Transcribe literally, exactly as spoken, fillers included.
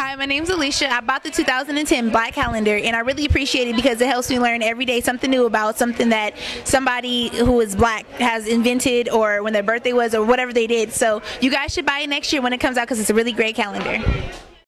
Hi, my name's Elisea. I bought the two thousand ten Black calendar, and I really appreciate it because it helps me learn every day something new about something that somebody who is Black has invented, or when their birthday was, or whatever they did. So you guys should buy it next year when it comes out because it's a really great calendar.